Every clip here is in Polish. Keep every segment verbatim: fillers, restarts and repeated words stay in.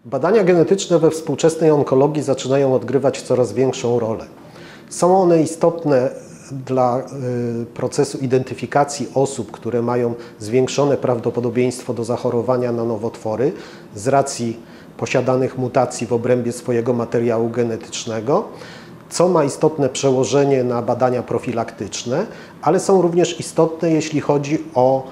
Badania genetyczne we współczesnej onkologii zaczynają odgrywać coraz większą rolę. Są one istotne dla procesu identyfikacji osób, które mają zwiększone prawdopodobieństwo do zachorowania na nowotwory z racji posiadanych mutacji w obrębie swojego materiału genetycznego, co ma istotne przełożenie na badania profilaktyczne, ale są również istotne, jeśli chodzi o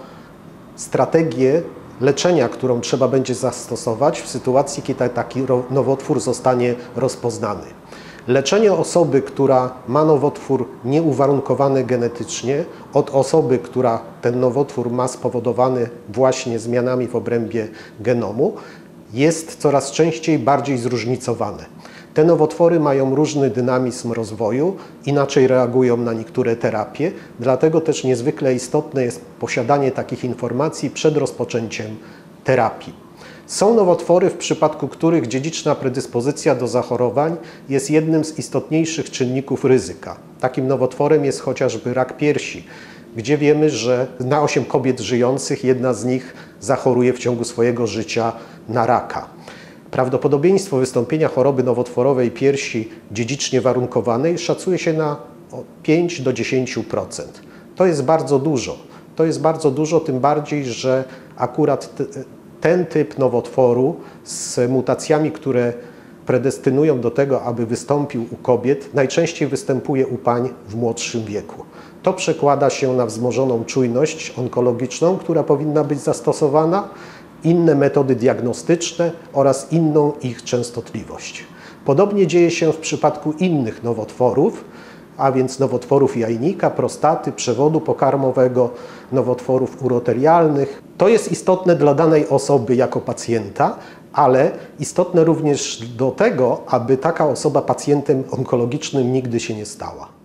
strategię leczenia, którą trzeba będzie zastosować w sytuacji, kiedy taki nowotwór zostanie rozpoznany. Leczenie osoby, która ma nowotwór nieuwarunkowany genetycznie, od osoby, która ten nowotwór ma spowodowany właśnie zmianami w obrębie genomu, jest coraz częściej bardziej zróżnicowane. Te nowotwory mają różny dynamizm rozwoju, inaczej reagują na niektóre terapie, dlatego też niezwykle istotne jest posiadanie takich informacji przed rozpoczęciem terapii. Są nowotwory, w przypadku których dziedziczna predyspozycja do zachorowań jest jednym z istotniejszych czynników ryzyka. Takim nowotworem jest chociażby rak piersi, gdzie wiemy, że na osiem kobiet żyjących jedna z nich zachoruje w ciągu swojego życia na raka. Prawdopodobieństwo wystąpienia choroby nowotworowej piersi dziedzicznie warunkowanej szacuje się na pięć do dziesięciu procent. To jest bardzo dużo. To jest bardzo dużo, tym bardziej, że akurat te, ten typ nowotworu z mutacjami, które predestynują do tego, aby wystąpił u kobiet, najczęściej występuje u pań w młodszym wieku. To przekłada się na wzmożoną czujność onkologiczną, która powinna być zastosowana, inne metody diagnostyczne oraz inną ich częstotliwość. Podobnie dzieje się w przypadku innych nowotworów, a więc nowotworów jajnika, prostaty, przewodu pokarmowego, nowotworów uroterialnych. To jest istotne dla danej osoby jako pacjenta, ale istotne również do tego, aby taka osoba pacjentem onkologicznym nigdy się nie stała.